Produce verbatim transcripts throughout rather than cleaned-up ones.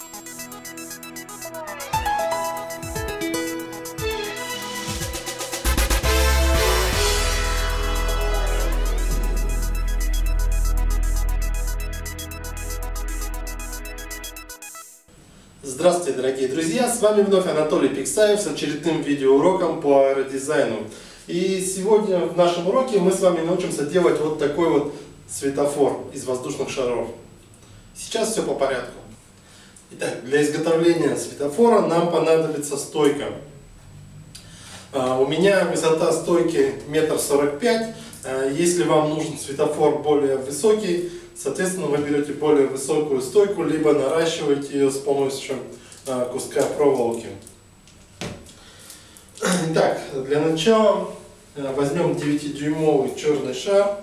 Здравствуйте, дорогие друзья! С вами вновь Анатолий Пиксаев с очередным видеоуроком по аэродизайну. И сегодня в нашем уроке мы с вами научимся делать вот такой вот светофор из воздушных шаров. Сейчас все по порядку. Итак, для изготовления светофора нам понадобится стойка. У меня высота стойки метр сорок пять. Если вам нужен светофор более высокий, соответственно, вы берете более высокую стойку, либо наращиваете ее с помощью куска проволоки. Итак, для начала возьмем девятидюймовый черный шар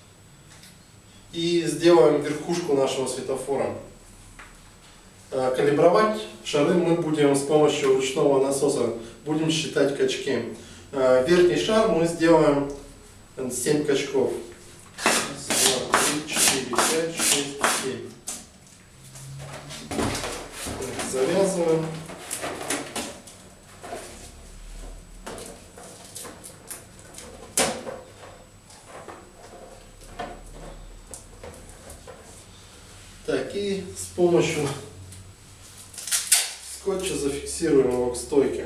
и сделаем верхушку нашего светофора. Калибровать шары мы будем с помощью ручного насоса, будем считать качки. Верхний шар мы сделаем семь качков. Раз, два, три, четыре, пять, шесть, семь. Завязываем. Так, и с помощью скотча зафиксируем его к стойке.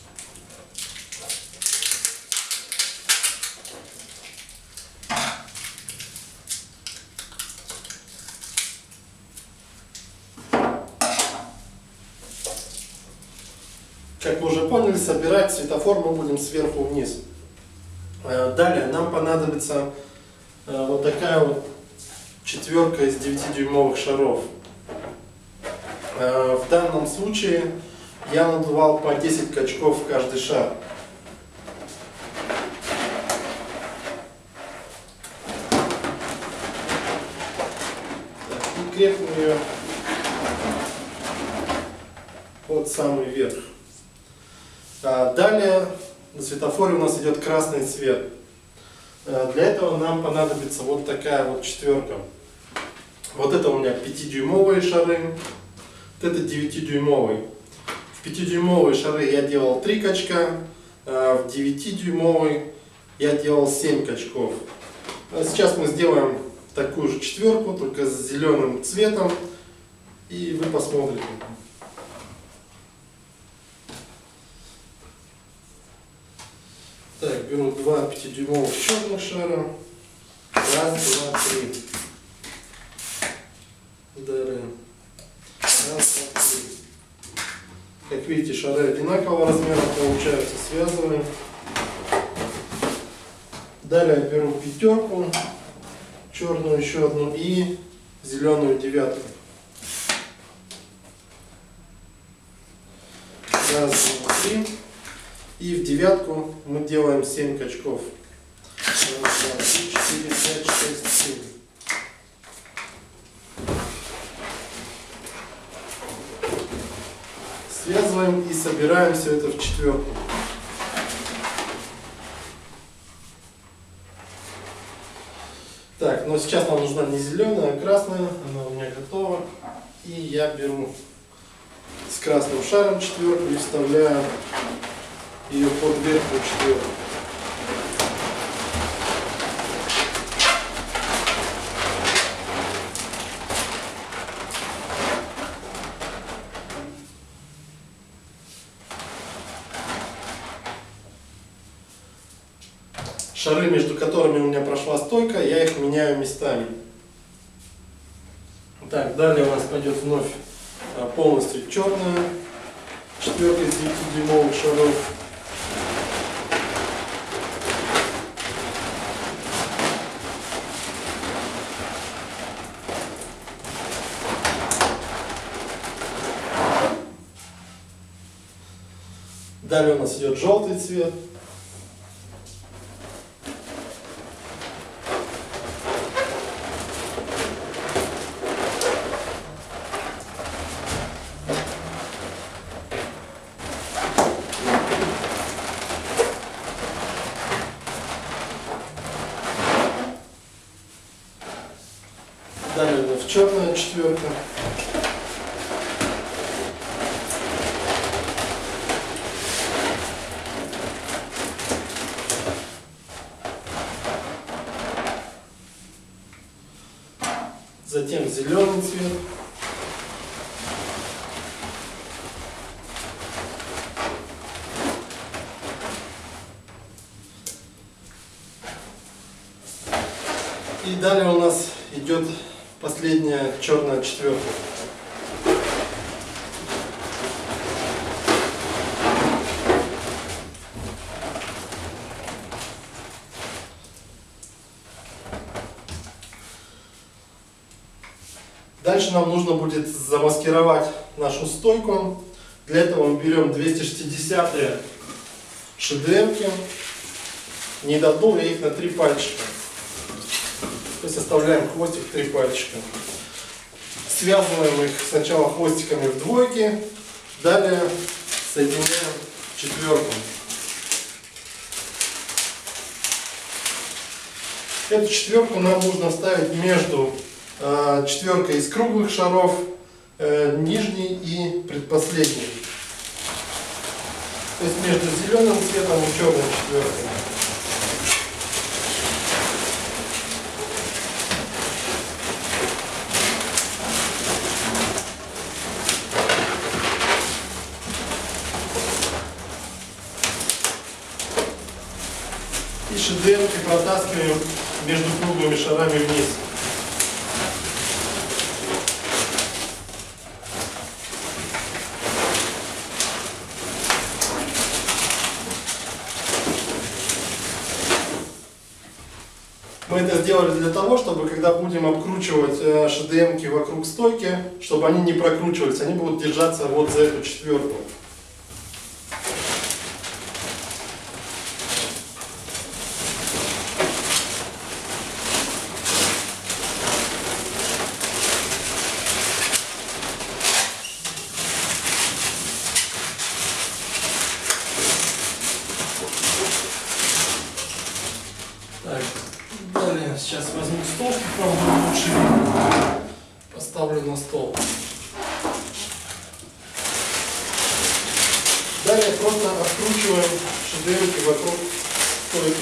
Как вы уже поняли, собирать светофор мы будем сверху вниз. Далее нам понадобится вот такая вот четверка из девятидюймовых шаров. В данном случае я надувал по десять качков в каждый шар. Так, и крепим ее под самый верх. Далее на светофоре у нас идет красный цвет. Для этого нам понадобится вот такая вот четверка. Вот это у меня пятидюймовые шары, вот это девятидюймовый. В пятидюймовые шары я делал три качка, а в девятидюймовый я делал семь качков. Сейчас мы сделаем такую же четверку, только с зеленым цветом, и вы посмотрите. Так, беру два пятидюймовых черных шара. Раз, два, три. Далее. Раз, два, три. Как видите, шары одинакового размера получаются. Связываем. Далее беру пятерку, черную еще одну и зеленую девятку. Раз, два, три. И в девятку мы делаем семь качков. Раз, два, три, четыре, пять, шесть, семь. Связываем и собираем все это в четверку. Так, но сейчас нам нужна не зеленая, а красная. Она у меня готова. И я беру с красным шаром четверку и вставляю ее под верхнюю четверку. Шары, между которыми у меня прошла стойка, я их меняю местами. Так, далее у нас пойдет вновь полностью черная четверка из девятидюймовых шаров. Далее у нас идет желтый цвет. Далее у нас черная четверка. зеленый цвет. И далее у нас идет последняя черная четверка. Дальше нам нужно будет замаскировать нашу стойку. Для этого мы берем двести шестидесятые шедемки. Не до одну, а их на три пальчика. То есть оставляем хвостик три пальчика. Связываем их сначала хвостиками в двойке, далее соединяем четверку. Эту четверку нам нужно ставить между э, четверкой из круглых шаров, э, нижней и предпоследней. То есть между зеленым цветом и черной четверкой. И шедемки протаскиваем между круглыми шарами вниз. Мы это сделали для того, чтобы когда будем обкручивать шедемки вокруг стойки, чтобы они не прокручивались, они будут держаться вот за эту четверку. Так, далее сейчас возьму стол, попробую лучше видно. Поставлю на стол. Далее просто откручиваем шедемки вокруг стойки.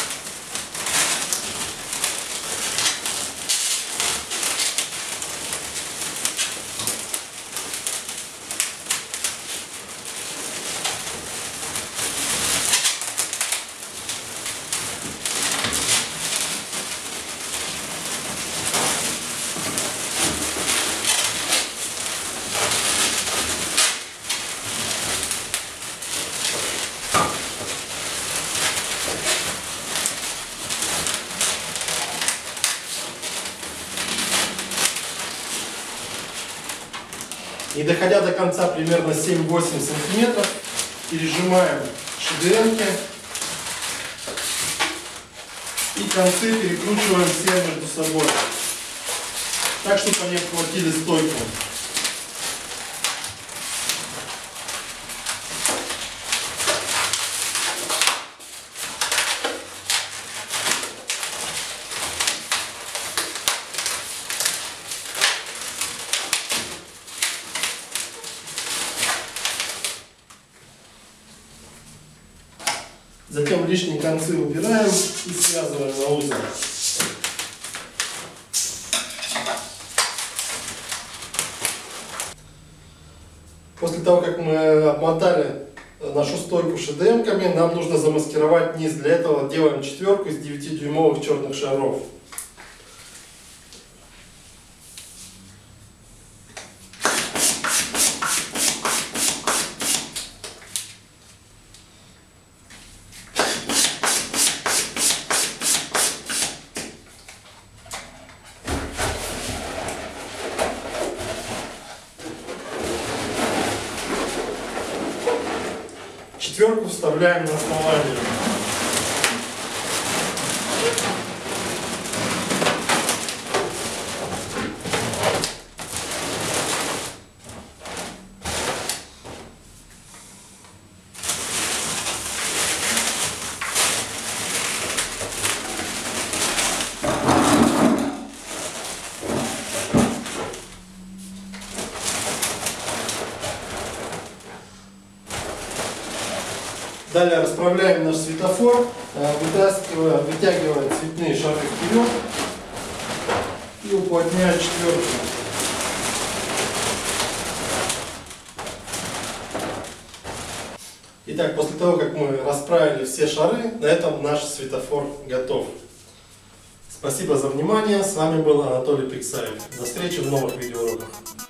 И доходя до конца примерно семь-восемь сантиметров, пережимаем шедемки и концы перекручиваем все между собой, так, чтобы они обхватили стойку. Затем лишние концы убираем и связываем на узел. После того, как мы обмотали нашу стойку шедемками, нам нужно замаскировать низ. Для этого делаем четверку из девятидюймовых черных шаров. Четверку вставляем на основание. Далее расправляем наш светофор, вытаскивая, вытягивая цветные шары вперед И уплотняю четвертку. Итак, после того, как мы расправили все шары, на этом наш светофор готов. Спасибо за внимание. С вами был Анатолий Пиксаев. До встречи в новых видеоуроках.